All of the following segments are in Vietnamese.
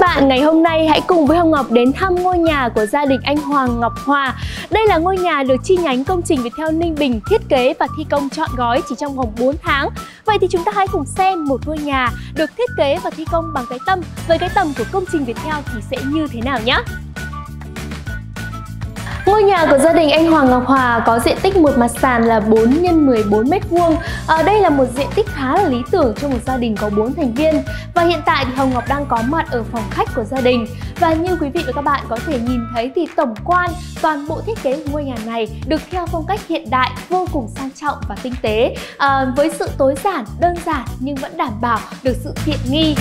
bạn, ngày hôm nay hãy cùng với Hồng Ngọc đến thăm ngôi nhà của gia đình anh Hoàng Ngọc Hòa. Đây là ngôi nhà được chi nhánh công trình Viettel Ninh Bình thiết kế và thi công trọn gói chỉ trong vòng 4 tháng. Vậy thì chúng ta hãy cùng xem một ngôi nhà được thiết kế và thi công bằng cái tâm với cái tầm của công trình Viettel thì sẽ như thế nào nhé. Ngôi nhà của gia đình anh Hoàng Ngọc Hòa có diện tích một mặt sàn là 4 x 14 m². Đây là một diện tích khá là lý tưởng cho một gia đình có 4 thành viên. Và hiện tại thì Hồng Ngọc đang có mặt ở phòng khách của gia đình. Và như quý vị và các bạn có thể nhìn thấy thì tổng quan toàn bộ thiết kế của ngôi nhà này được theo phong cách hiện đại, vô cùng sang trọng và tinh tế, với sự tối giản, đơn giản nhưng vẫn đảm bảo được sự tiện nghi.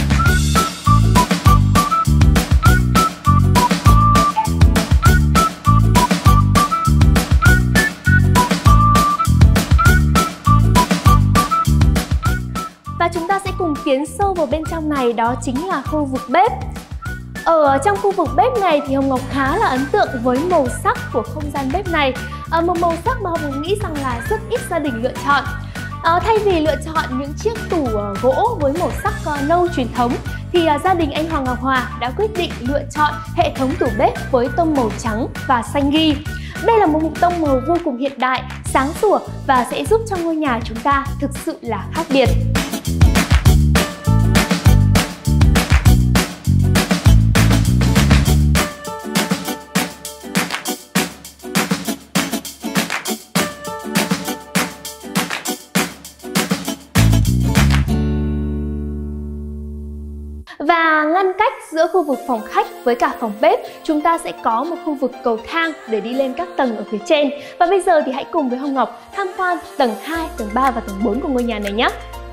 Và chúng ta sẽ cùng tiến sâu vào bên trong này, đó chính là khu vực bếp. Ở trong khu vực bếp này thì Hồng Ngọc khá là ấn tượng với màu sắc của không gian bếp này. Một màu sắc mà Hồng Ngọc nghĩ rằng là rất ít gia đình lựa chọn. Thay vì lựa chọn những chiếc tủ gỗ với màu sắc nâu truyền thống thì gia đình anh Hoàng Ngọc Hòa đã quyết định lựa chọn hệ thống tủ bếp với tông màu trắng và xanh ghi. Đây là một tông màu vô cùng hiện đại, sáng sủa và sẽ giúp cho ngôi nhà chúng ta thực sự là khác biệt. Và ngăn cách giữa khu vực phòng khách với cả phòng bếp, chúng ta sẽ có một khu vực cầu thang để đi lên các tầng ở phía trên. Và bây giờ thì hãy cùng với Hồng Ngọc tham quan tầng 2, tầng 3 và tầng 4 của ngôi nhà này nhé.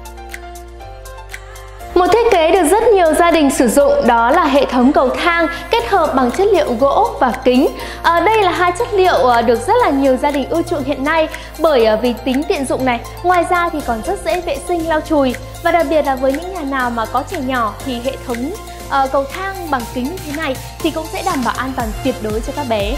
Một thiết kế được rất nhiều gia đình sử dụng đó là hệ thống cầu thang kết hợp bằng chất liệu gỗ và kính. Đây là hai chất liệu được rất là nhiều gia đình ưa chuộng hiện nay bởi vì tính tiện dụng này. Ngoài ra thì còn rất dễ vệ sinh lau chùi. Và đặc biệt là với những nhà nào mà có trẻ nhỏ thì hệ thống cầu thang bằng kính như thế này thì cũng sẽ đảm bảo an toàn tuyệt đối cho các bé.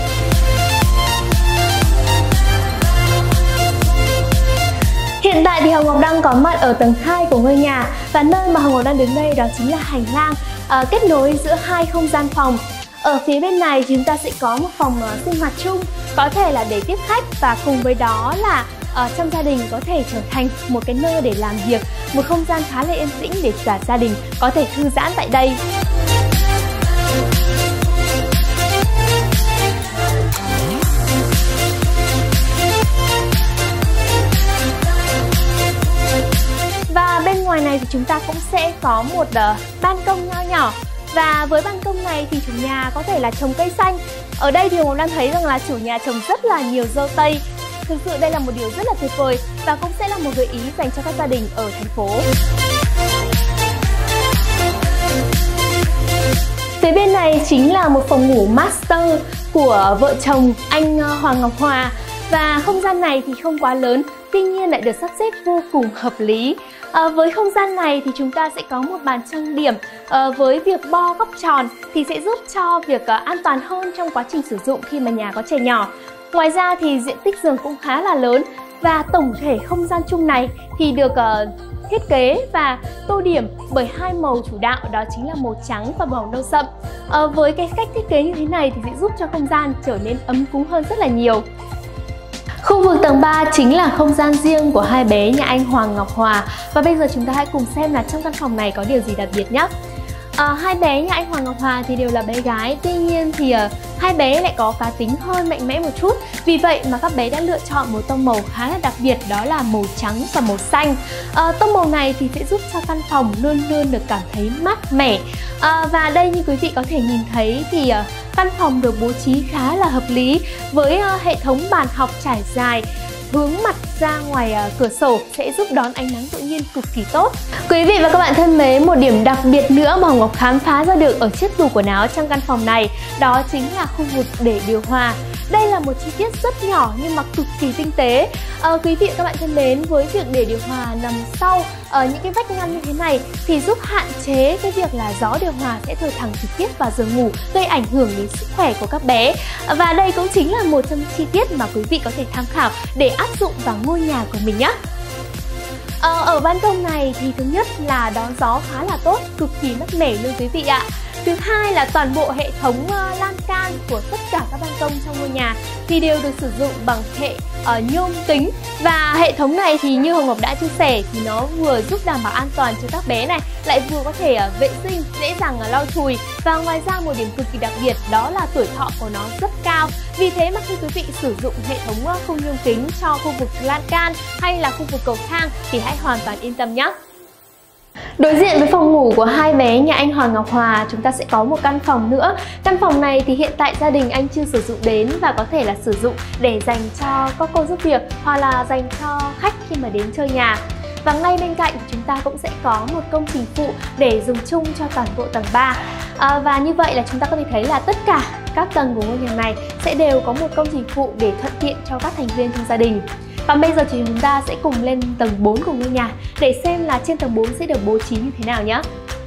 Hiện tại thì Hồng Ngọc đang có mặt ở tầng 2 của ngôi nhà và nơi mà Hồng Ngọc đang đứng đây đó chính là hành lang kết nối giữa hai không gian phòng. Ở phía bên này chúng ta sẽ có một phòng sinh hoạt chung, có thể là để tiếp khách và cùng với đó là trong gia đình có thể trở thành một cái nơi để làm việc, một không gian khá là yên tĩnh để cả gia đình có thể thư giãn tại đây. Và bên ngoài này thì chúng ta cũng sẽ có một ban công nho nhỏ. Và với ban công này thì chủ nhà có thể là trồng cây xanh. Ở đây thì Hồng đang thấy rằng là chủ nhà trồng rất là nhiều dâu tây. Thực sự đây là một điều rất là tuyệt vời và cũng sẽ là một gợi ý dành cho các gia đình ở thành phố. Phía bên này chính là một phòng ngủ master của vợ chồng anh Hoàng Ngọc Hòa. Và không gian này thì không quá lớn, tuy nhiên lại được sắp xếp vô cùng hợp lý. Với không gian này thì chúng ta sẽ có một bàn trang điểm với việc bo góc tròn thì sẽ giúp cho việc an toàn hơn trong quá trình sử dụng khi mà nhà có trẻ nhỏ. Ngoài ra thì diện tích giường cũng khá là lớn và tổng thể không gian chung này thì được thiết kế và tô điểm bởi hai màu chủ đạo, đó chính là màu trắng và màu nâu sậm. Với cái cách thiết kế như thế này thì sẽ giúp cho không gian trở nên ấm cúng hơn rất là nhiều. Khu vực tầng 3 chính là không gian riêng của hai bé nhà anh Hoàng Ngọc Hòa. Và bây giờ chúng ta hãy cùng xem là trong căn phòng này có điều gì đặc biệt nhé. Hai bé nhà anh Hoàng Ngọc Hòa thì đều là bé gái, tuy nhiên thì hai bé lại có cá tính hơn mạnh mẽ một chút. Vì vậy mà các bé đã lựa chọn một tông màu khá là đặc biệt, đó là màu trắng và màu xanh. Tông màu này thì sẽ giúp cho căn phòng luôn luôn được cảm thấy mát mẻ. Và đây như quý vị có thể nhìn thấy thì căn phòng được bố trí khá là hợp lý với hệ thống bàn học trải dài hướng mặt ra ngoài cửa sổ sẽ giúp đón ánh nắng tự nhiên cực kỳ tốt. Quý vị và các bạn thân mến, một điểm đặc biệt nữa mà Hồng Ngọc khám phá ra được ở chiếc tủ quần áo trong căn phòng này đó chính là khu vực để điều hòa. Đây là một chi tiết rất nhỏ nhưng mà cực kỳ tinh tế. Quý vị và các bạn thân mến, với việc để điều hòa nằm sau những cái vách ngăn như thế này thì giúp hạn chế cái việc là gió điều hòa sẽ thổi thẳng trực tiếp vào giường ngủ, gây ảnh hưởng đến sức khỏe của các bé. Và đây cũng chính là một trong những chi tiết mà quý vị có thể tham khảo để áp dụng vào ngôi nhà của mình nhé. Ở ban công này thì thứ nhất là đón gió khá là tốt, cực kỳ mát mẻ luôn quý vị ạ. Thứ hai là toàn bộ hệ thống lan can của tất cả các ban công trong ngôi nhà thì đều được sử dụng bằng hệ nhôm kính. Và hệ thống này thì như Hồng Ngọc đã chia sẻ thì nó vừa giúp đảm bảo an toàn cho các bé này, lại vừa có thể vệ sinh, dễ dàng lau chùi. Và ngoài ra một điểm cực kỳ đặc biệt đó là tuổi thọ của nó rất cao. Vì thế mà khi quý vị sử dụng hệ thống khung nhôm kính cho khu vực lan can hay là khu vực cầu thang thì hãy hoàn toàn yên tâm nhé. Đối diện với phòng ngủ của hai bé nhà anh Hoàng Ngọc Hòa, chúng ta sẽ có một căn phòng nữa. Căn phòng này thì hiện tại gia đình anh chưa sử dụng đến và có thể là sử dụng để dành cho các cô giúp việc hoặc là dành cho khách khi mà đến chơi nhà. Và ngay bên cạnh chúng ta cũng sẽ có một công trình phụ để dùng chung cho toàn bộ tầng 3. Và như vậy là chúng ta có thể thấy là tất cả các tầng của ngôi nhà này sẽ đều có một công trình phụ để thuận tiện cho các thành viên trong gia đình. Còn bây giờ thì chúng ta sẽ cùng lên tầng 4 của ngôi nhà để xem là trên tầng 4 sẽ được bố trí như thế nào nhé.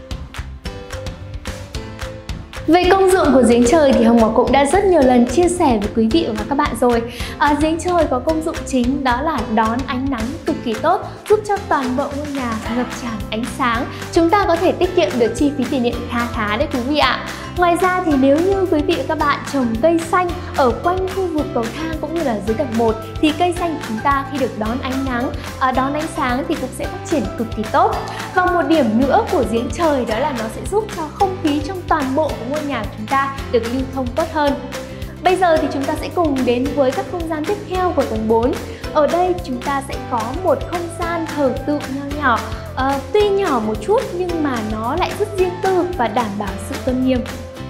Về công dụng của giếng trời thì Hồng Ngọc cũng đã rất nhiều lần chia sẻ với quý vị và các bạn rồi. Giếng trời có công dụng chính đó là đón ánh nắng cực kỳ tốt, giúp cho toàn bộ ngôi nhà ngập tràn ánh sáng. Chúng ta có thể tiết kiệm được chi phí tiền điện khá đấy quý vị ạ. Ngoài ra thì nếu như quý vị và các bạn trồng cây xanh ở quanh khu vực cầu thang cũng như là dưới tầng 1 thì cây xanh của chúng ta khi được đón ánh nắng, đón ánh sáng thì cũng sẽ phát triển cực kỳ tốt. Và một điểm nữa của giếng trời đó là nó sẽ giúp cho không khí trong toàn bộ của ngôi nhà của chúng ta được lưu thông tốt hơn. Bây giờ thì chúng ta sẽ cùng đến với các không gian tiếp theo của tầng 4. Ở đây chúng ta sẽ có một không gian thờ tự nho nhỏ. Tuy nhỏ một chút nhưng mà nó lại rất riêng tư và đảm bảo sự tôn nghiêm.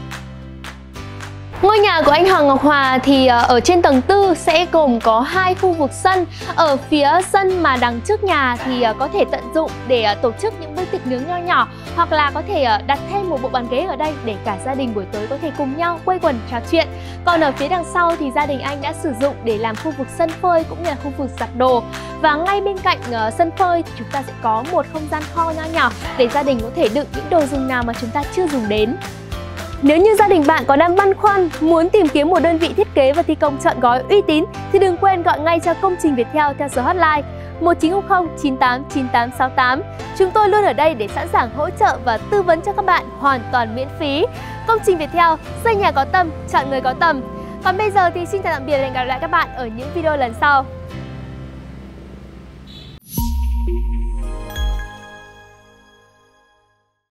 Ngôi nhà của anh Hoàng Ngọc Hòa thì ở trên tầng 4 sẽ gồm có 2 khu vực sân. Ở phía sân mà đằng trước nhà thì có thể tận dụng để tổ chức những bữa tiệc nướng nho nhỏ, hoặc là có thể đặt thêm một bộ bàn ghế ở đây để cả gia đình buổi tối có thể cùng nhau quây quần trò chuyện. Còn ở phía đằng sau thì gia đình anh đã sử dụng để làm khu vực sân phơi cũng như là khu vực giặt đồ. Và ngay bên cạnh sân phơi thì chúng ta sẽ có một không gian kho nho nhỏ để gia đình có thể đựng những đồ dùng nào mà chúng ta chưa dùng đến. Nếu như gia đình bạn có đang băn khoăn muốn tìm kiếm một đơn vị thiết kế và thi công trọn gói uy tín thì đừng quên gọi ngay cho Công trình Viettel theo số hotline 1900 98 9868. Chúng tôi luôn ở đây để sẵn sàng hỗ trợ và tư vấn cho các bạn hoàn toàn miễn phí. Công trình Viettel, xây nhà có tâm, chọn người có tầm. Còn bây giờ thì xin chào tạm biệt và hẹn gặp lại các bạn ở những video lần sau.